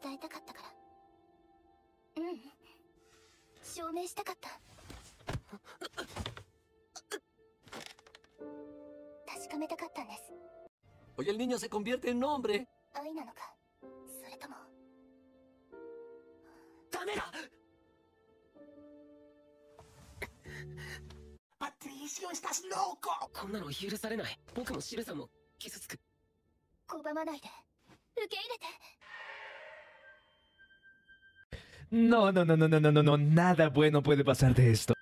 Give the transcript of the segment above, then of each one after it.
えたかったから。うん、証明したかった。確かめたかったんです。 Oye, el niño se convierte en hombre. 愛なのか、それとも。 ダメだ。 Patricio, estás loco. こんなの許されない。僕もシルさんも傷つく。 拒まないで。受け入れて。 No, no, no, no, no, no, no, no, nada bueno puede pasar de esto.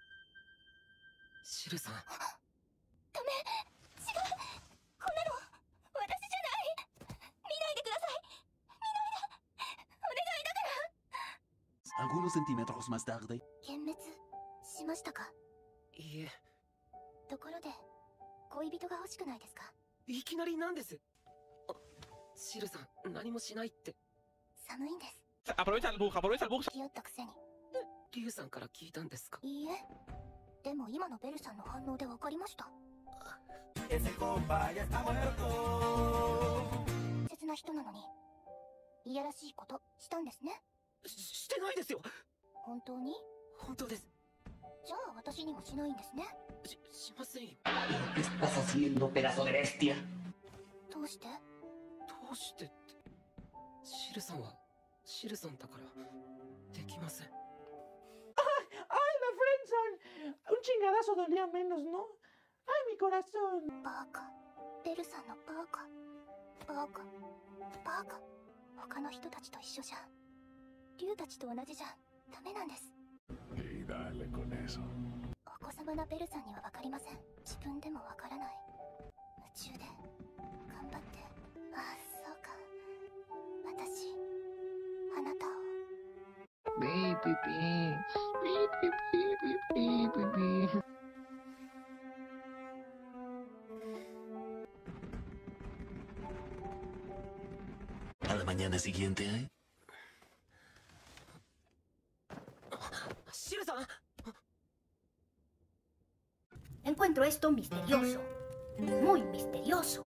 シルさん。 ダメ、違う。こんなの私じゃない。見ないでください。見ないで。お願いだから。 Algunos centímetros más tarde. 幻滅しましたか？ いいえ。 ところで恋人が欲しくないですか？ いきなりなんです。シルさん、何もしないって。 寒いんです。 Aprovecha el bug, aprovecha el bug. 気負ったくせに。 リュウさんから聞いたんですか？ いいえ。でも今のベルさんの反応で分かりました。切な人なのにいやらしいことしたんですね。 してないですよ。 本当に？ 本当です。 じゃあ私にもしないんですね。 しませんよ。 ¿Qué estás haciendo, pedazo de bestia? どうして？ どうしてって。シルさんはシルさんだからできません。 ¡Ay, la friendzone! Un chingadazo dolía menos, ¿no? ¡Ay, mi corazón! バーカ。ベルさんのバーカ。バーカ。バーカ。他の人たちと一緒じゃん。竜たちと同じじゃダメなんです。 Y dale con eso. お子様なベルさんには分かりません。自分でも分からない。夢中で頑張って。ああ、そうか。私あなたを。 Baby, baby, baby, baby, baby. A la mañana siguiente, ¿eh? シルさん。 Encuentro esto misterioso, muy misterioso.